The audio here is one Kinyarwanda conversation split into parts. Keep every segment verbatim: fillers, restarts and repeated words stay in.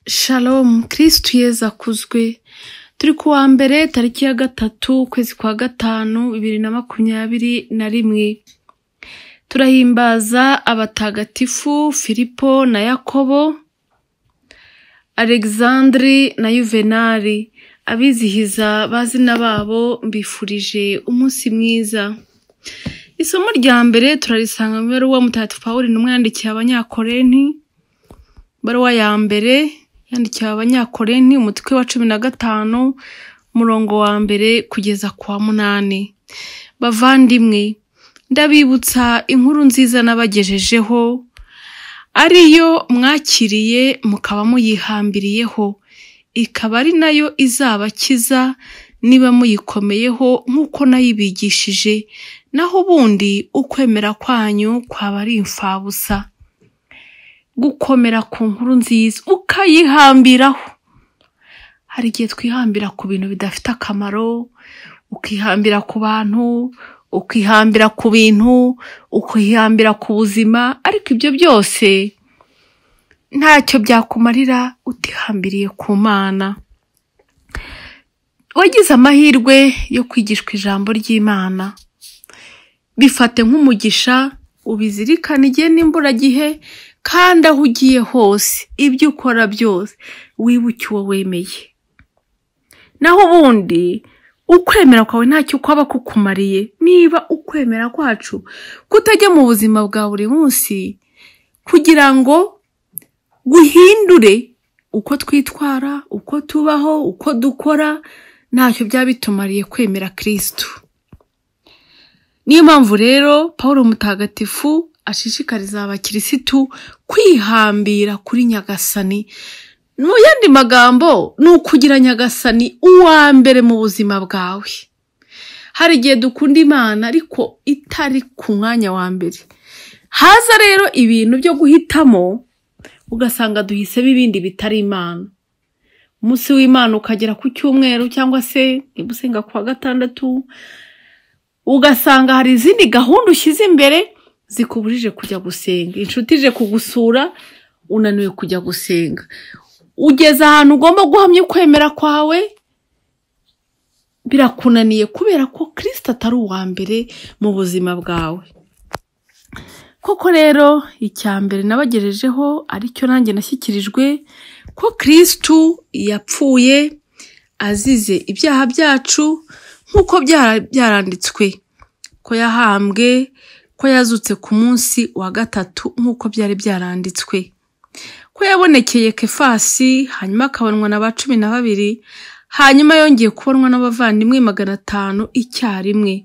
Shalom, Kristu Yezu akuzwe. Turi kuwa mbere tariki ya gatatu ukwezi kwa gatanu bibiri na makumyabiri na rimwe. Turahimbaza abatagatifu Filipo na Yakobo, Alexandre na Yuvenali. Abizihiza bazina babo mbifurije umunsi mwiza. Isomo rya mbere turarisanga mu baruwa mutagatifu Pawulo intumwa yandikiye abanyakorenti. Baruwa ya mbere yandikiye abanyakorenti umutwe wa cumi na gatanu umurongo wa mbere kugeza kwa munani. Bavandimwe, ndabibutsa inkuru nziza nabagejejeho, ariyo mwakiriye mukaba muyihambiriyeho, ikaba ari nayo izabakiza niba muyikomeyeho nk'uko nayibigishije, naho ubundi ukwemera kwanyu kwaba ari imfabusa. Gukomera ku nkuru nziza ukayihambiraho. Hari igihe twihambira ku bintu bidafite akamaro, ukihambira ku bantu, ukihambira ku bintu, ukihambira ku buzima, ariko ibyo byose ntacyo byakumarira utihambiriye ku Mana. Wagize amahirwe yo kwigishwa ijambo ry'Imana, bifate nk'umugisha, ubizirikane igihe n'imburagihe, kandi aho ugiye hose, ibyo ukora byose wibuke uwo wemeye. Naho ubundi ukwemera kwawe ntacyo kwaba kukumariye niba ukwemera kwacu kutajya mu buzima bwa buri munsi kugira ngo guhindure uko twitwara, uko tubaho, uko dukora, ntacyo byaba bitumariye kwemera Kristu. Niyo mpamvu rero Pawulo mutagatifu ashishikariza abakirisitu kwihambira kuri Nyagasani. Mu yandi magambo ni ukugira Nyagasani uwa mbere mu buzima bwawe. Hari igihe dukunda Imana ariko itari ku mwanya wa mbere. Haza rero ibintu byo guhitamo, ugasanga duhisemo ibindi bitari Imana. Umunsi w'Imana ukagera ku cyumweru cyangwa se ibusenga kwa gatandatu, ugasanga hari izindi gahunda ushyize imbere zikubujije kujya gusenga. Inshuti ije kugusura, unaniwe kujya gusenga. Ugeze ahantu ugomba guhamya ukwemera kwawe, birakunaniye kubera ko Kristo atari uwa mbere mu buzima bwawe. Koko rero icya mbere nabagejejeho aricyo nanjye nashyikirijwe, ko Kristo yapfuye azize ibyaha byacu nk'uko byaranditswe, ko yahambwe, ko yazutse ku munsi wa gatatu nk'uko byari byaranditswe, ko yabonekeye Kefasi, hanyuma akabonwa na ba cumi na babiri, hanyuma yongeye kubonwa n'abavandimwe magana atanu icyarimwe.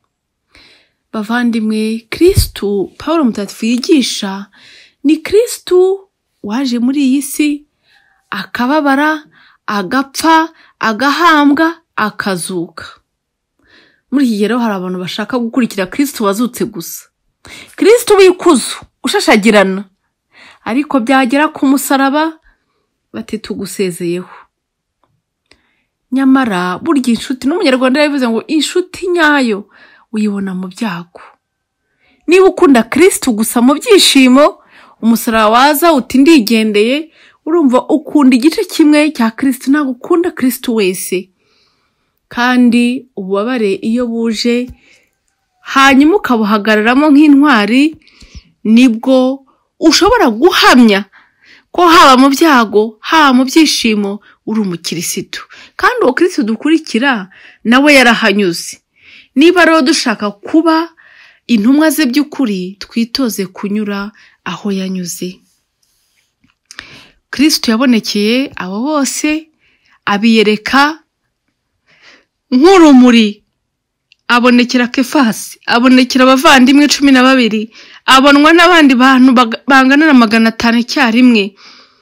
Bavandimwe, Kristu Pawulo mutagatifu yigisha ni Kristu waje muri iyi si akababara, agapfa, agahambwa, akazuka. Muri iki gihe rero hari abantu bashaka gukurikira Kristu wazutse gusa, Kristu w'ikuzo ushashagirana, ariko byagera ku musaraba bati tugusezeyeho. Nyamara burya inshuti, n'umunyarwanda yavuze ngo inshuti nyayo uyibona mu byago. Niba ukunda Kristu gusa mu byishimo, umusaraba waza uti ndigendeye, urumva ukunda igice kimwe cya Kristu, ntabwo ukunda Kristu wese. Kandi ububabare iyo buje hanyuma ukabuhagararamo nk'intwari, nibwo ushobora guhamya ko haba mu byago, haba mu byishimo uri umukirisitu. Kandi uwo Kristu dukurikira nawe yarahanyuze. Niba rero dushaka kuba intumwa ze by'ukuri, twitoze kunyura aho yanyuze. Kristu yabonekeye abo bose, abiyereka nk'urumuri. Abonekera Kefasi, abonekera abavandimwe cumi na babiri, abonwa n'abandi bantu bangana na magana atanu icyarimwe.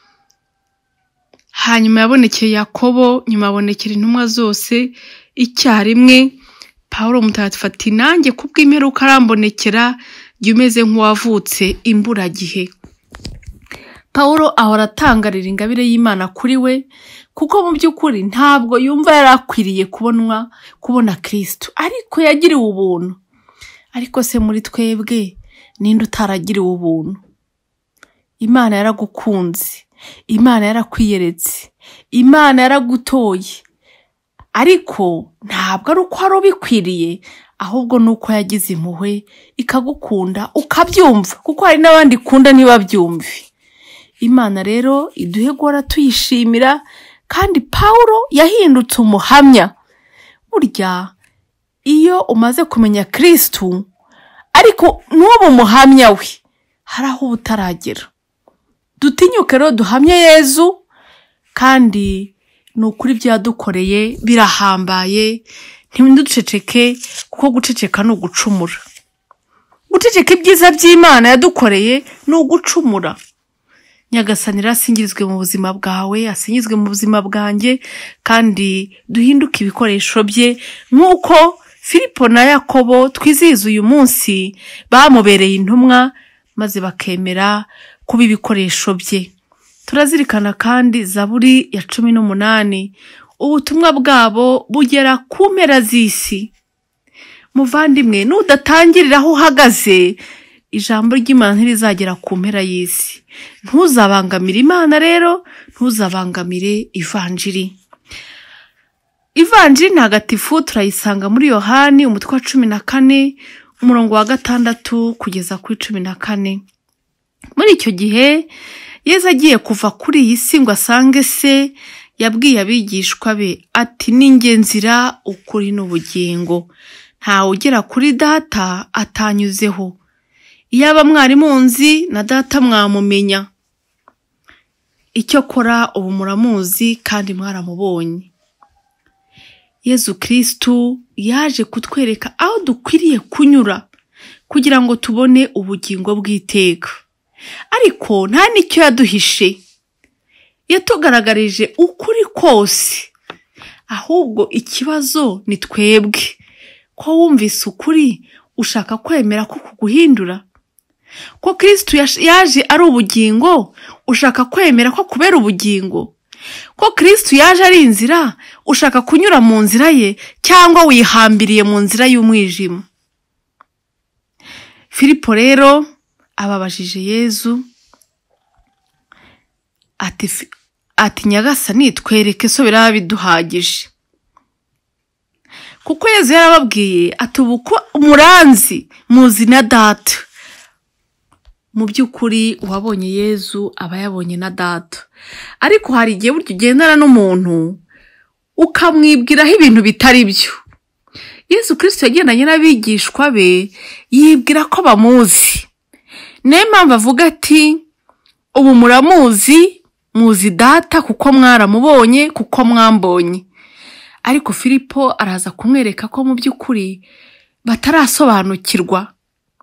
Hanyuma yabonekeye Yakobo, nyuma abonekera intumwa zose icyarimwe. Pawulo mutagatifu ati nanjye kubw'imperuka arambonekera, jya umeze nk'uwavutse imburagihe. Pawulo ahora atangarira ingabire y'Imana kuri we, kuko mu by'ukuri ntabwo yumva yarakwiriye kubonwa kubona Kristu, ariko yagiriwe ubuntu. Ariko se muri twebwe ninde utaragiriwe ubuntu? Imana yaragukunze, Imana yarakwiyeretse, Imana yaragutoye, ariko ntabwo ari uko wari ubikwiriye, ahubwo nuko yagize impuhwe ikagukunda ukabyumva, kuko hari n'abandi ikunda ntibabyumve. Imana rero iduhe guhora tuyishimira, kandi Pawulo yahindutse umuhamya. Burya iyo umaze kumenya Kristo ariko n'ubu umuhamya we, hari aho utaragera. Dutinyuke rero duhamye Yezu, kandi ni ukuri byadukoreye birahambaye. Ntiduceceke, kuko guceceka ni ugucumura. Guceceka ibyiza by'Imana yadukoreye ni ugucumura. Nyagasani asingizwe mu buzima bwawe, asingizwe mu buzima bwanjye, kandi duhinduke ibikoresho bye, nk'uko Filipo na Yakobo twizihiza uyu munsi bamubereye intumwa maze bakemera kuba ibikoresho bye. Turazirikana kandi Zaburi ya cumi n'umunani, ubutumwa bwabo bugera ku mpera z'isi. Muvandimwe, nudatangirira aho uhagaze, ijambo ry'Imana ntirizagera ku mpera y'isi. Ntuzabangamire Imana rero, ntuzabangamire ivanjiri. Ivanjiri ntagatifu turayisanga muri Yohani umutwe wa cumi na kane, umurongo wa gatandatu kugeza kuri cumi na kane. Muri icyo gihe Yesu agiye kuva kuri iyi si ngo asange se, yabwiye abigishwa be ati, ni njye nzira, ukuri n'ubugingo. Ntawe ugera kuri Data atanyuzeho. Iyaba mwari munzi na Data mwamumenya. Icyo kora ubu muramuzi kandi mwaramubonye. Yesu Kristo yaje kutwereka aho dukwiriye kunyura kugira ngo tubone ubugingo bw'iteka. Ariko nta nicyo yaduhishe. Yatugaragarije ukuri kose. Ahubwo ikibazo ni twebwe. Ko wumvise ukuri ushaka kwemera ko kuguhindura? Ko Kristo yaje ari ubugingo ushaka kwemera ko kubera ubugingo? Ko Kristo yaje ari inzira ushaka kunyura mu nzira ye, cyangwa wihambiriye mu nzira y'umwijima? Filipo rero ababajije Yezu ati ati Nyagasani, twereke so biraba biduhagije. Kuko Yezu yarababwiye ati, ubu ko umuranzi muzi na Data. Mu by'ukuri uwabonye Yezu aba yabonye na Data. Ariko hari igihe buryo ugendana n'umuntu ukamwibwiraho ibintu bitari byo. Yesu Kristo yagendanye n'abigishwa be yibwira ko bamuzi. Niyo mpamvu avuga ati, ubu muramuzi, muzi Data kuko mwaramubonye, kuko mwambonye. Ariko Filipo araza kumwereka ko mu by'ukuri batarasobanukirwa.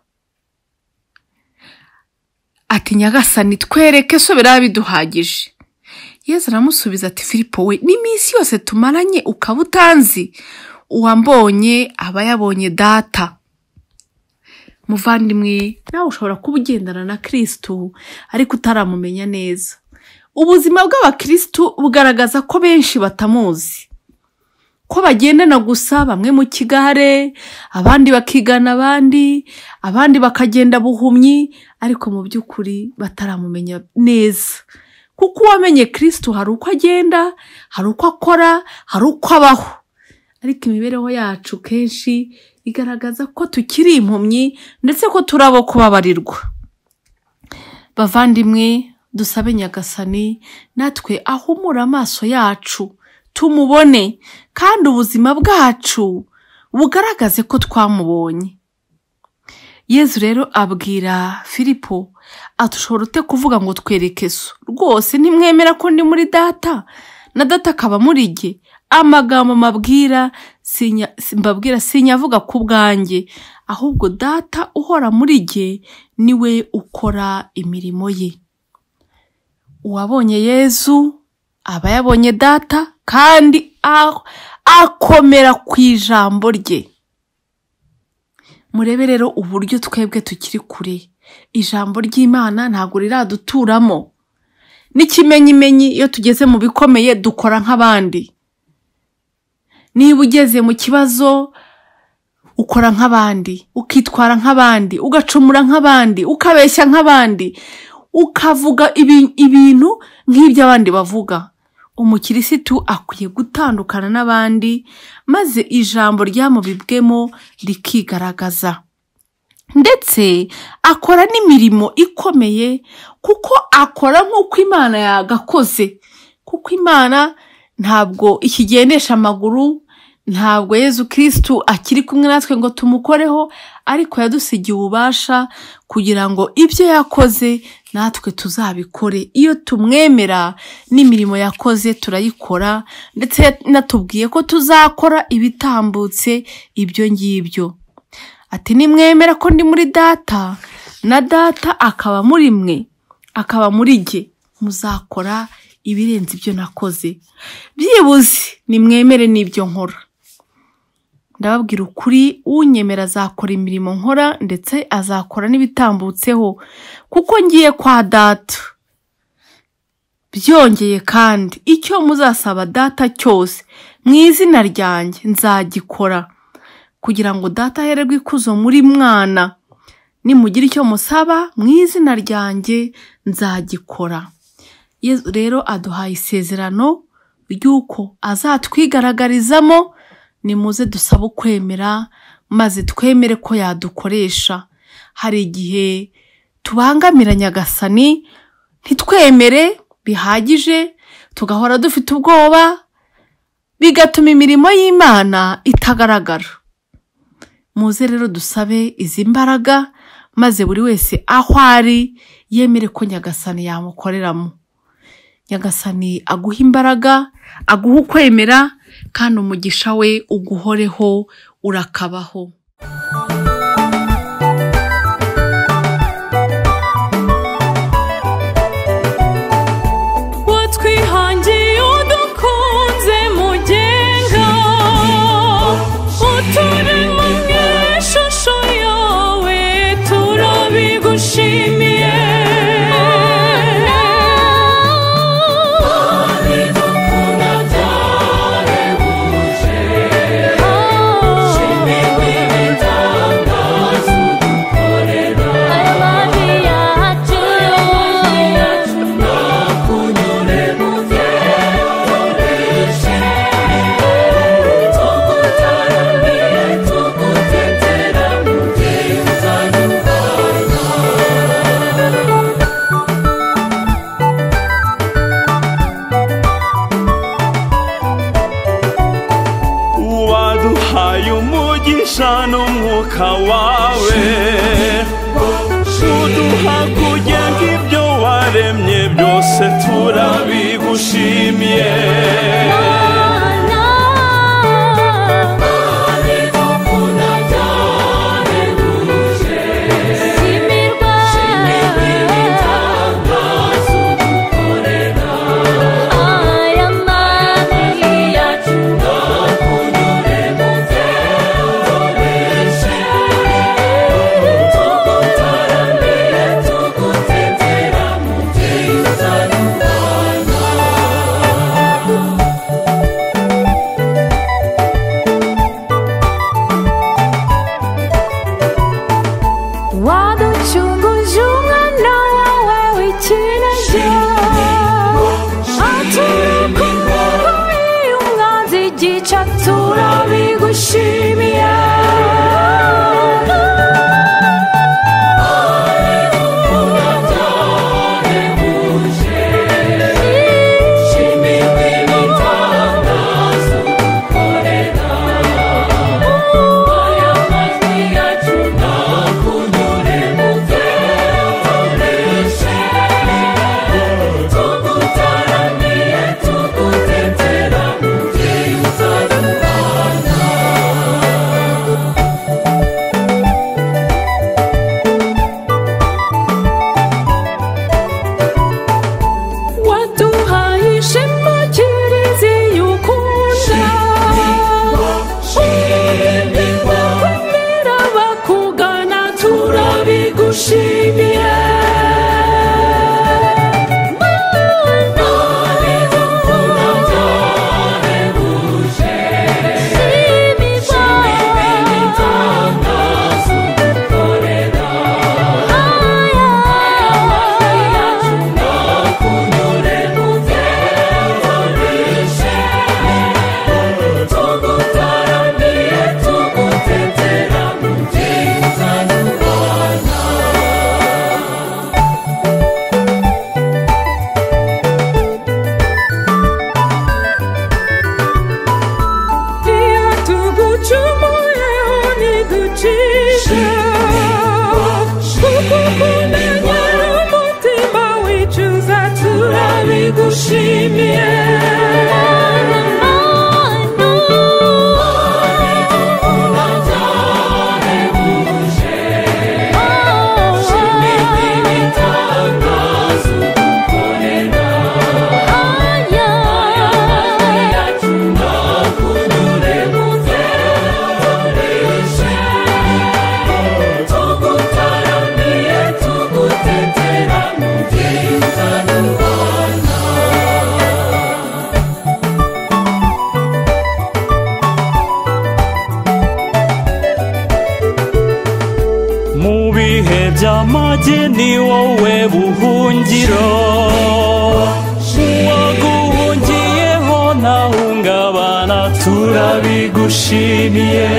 Ati, Nyagasani, twereke so biraba biduhagije. Yesu aramusubiza ati, Filipo we, n'iminsi yose tumaranye ukaba utanzi? Uwambonye aba yabonye Data. Muvandimwe, nawe ushobora kuba ugendana na Kristo ariko utaramumenya neza. Ubuzima bw'abakristo bugaragaza ko benshi batamuzi, ko bagendana gusa, bamwe mu kigare, abandi bakigana abandi, abandi bakagenda buhumyi, ariko mu by'ukuri bataramumenya neza. Kuko uwamenye Kristo hari uko agenda, hari uko akora, hari uko abaho. Ariko imibereho yacu kenshi igaragaza ko tukiri impumyi, ndetse ko turabo kubabarirwa. Bavandimwe, dusabe Nyagasani natwe ahumura amaso yacu, tumubone, kandi ubuzima bwacu bugaragaze ko twamubonye. Yesu rero abwira Filipo ati, ushobora ute kuvuga ngo twereke so? Rwose ntimwemera ko ndi muri Data na Data akaba muri jye? Amagambo mabwira sinya mbabwira sinyavuga ku bwanjye, ahubwo Data uhora muri jye niwe ukora imirimo ye. Uwabonye Yesu aba yabonye Data, kandi akomera ku ijambo rye. Murebe rero uburyo twebwe tukiri kure. Ijambo ry'Imana ntabwo riraduturamo. N'ikimenyimenyi iyo tugeze mu bikomeye dukora nk'abandi. Niba ugeze mu kibazo ukora nk'abandi, ukitwara nk'abandi, ugacumura nk'abandi, ukabeshya nk'abandi, ukavuga ibi- ibintu nk'ibyo abandi bavuga. Umukirisitu akwiye gutandukana n'abandi maze ijambo ryamubibwemo rikigaragaza. Ndetse akora n'imirimo ikomeye kuko akora nk'uko Imana yagakoze. Kuko Imana ntabwo ikigendesha amaguru, ntabwo Yezu Kristu akiri kumwe natwe ngo tumukoreho, ariko yadusigiye ububasha kugira ngo ibyo yakoze natwe tuzabikore. Iyo tumwemera n'imirimo yakoze turayikora, ndetse natubwiye ko tuzakora ibitambutse ibyo ngibyo. Ati nimwemera ko ndi muri Data na Data akaba muri mwe, akaba muri jye, muzakora ibirenze ibyo nakoze. Byibuze nimwemere n'ibyo nkora. Ndababwira ukuri, unyemera azakora imirimo nkora, ndetse azakora n'ibitambutseho, kuko ngiye kwa Data. Byongeye kandi, icyo muzasaba Data cyose mu izina ryanjye nzagikora, kugira ngo Data ahererwe ikuzo muri Mwana. Nimugira icyo musaba mu izina ryanjye nzagikora. Yesu rero aduhaye isezerano ry'uko azatwigaragarizamo. Nimuze dusabe ukwemera, maze twemere ko yadukoresha. Hari igihe tubangamira Nyagasani, ntitwemere bihagije, tugahora dufite ubwoba, bigatuma imirimo y'Imana itagaragara. Muze rero dusabe izi mbaraga, maze buri wese aho ari yemere ko Nyagasani yamukoreramo. Nyagasani aguha imbaraga, aguha ukwemera, kandi umugisha we uguhoreho, urakabaho. Watwihangiye udukunze mugenga, uturema mw'ishusho yawe, turabigushimiye. n'umwuka wawe uduha kugenga ibyo waremye byose, turabigushimiye. turabigushimiye ni wowe buhungiro waguhungiyeho ntahungabana turabigushimiye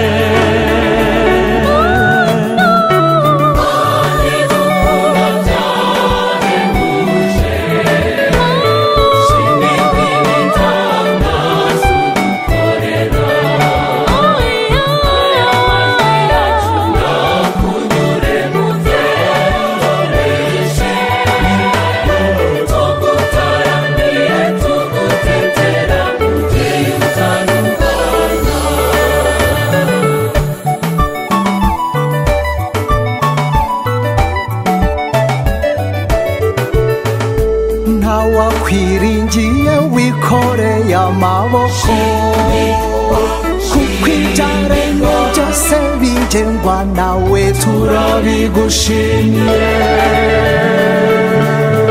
wakwiringiye wikoreye amaboko kuko ibyaremwe byose bigengwa nawe turabigushimiye